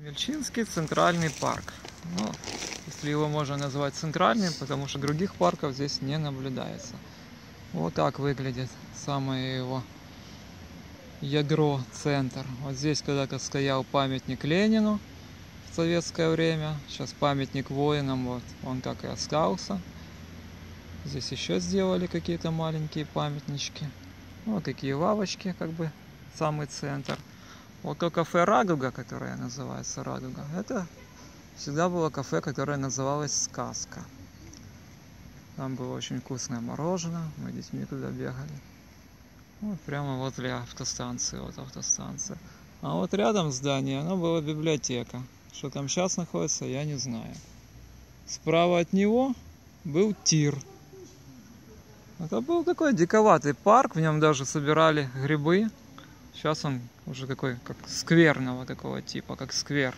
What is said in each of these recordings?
Мельчинский центральный парк. Ну, если его можно назвать центральным, потому что других парков здесь не наблюдается. Вот так выглядит самое его ядро, центр. Вот здесь когда-то стоял памятник Ленину в советское время. Сейчас памятник воинам, вот он так и остался. Здесь еще сделали какие-то маленькие памятнички. Вот такие лавочки, как бы самый центр. Вот то кафе «Радуга», которое называется «Радуга», это всегда было кафе, которое называлось «Сказка». Там было очень вкусное мороженое, мы с детьми туда бегали. Вот прямо возле автостанции, вот автостанция. А вот рядом здание, оно была библиотека. Что там сейчас находится, я не знаю. Справа от него был тир. Это был такой диковатый парк, в нем даже собирали грибы. Сейчас он уже такой, как скверного такого типа, как сквер.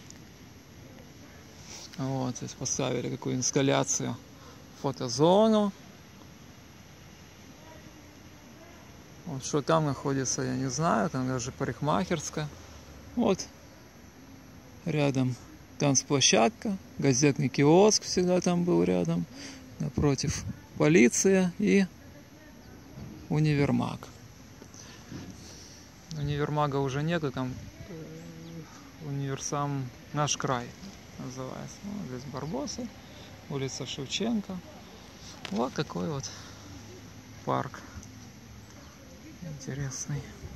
Вот, здесь поставили такую инсталляцию, фотозону. Вот что там находится, я не знаю, там даже парикмахерская. Вот, рядом танцплощадка, газетный киоск всегда там был рядом. Напротив полиция и универмаг. Универмага уже нету, там универсам «Наш край» называется. Вот здесь Барбоса, улица Шевченко. Вот такой вот парк интересный.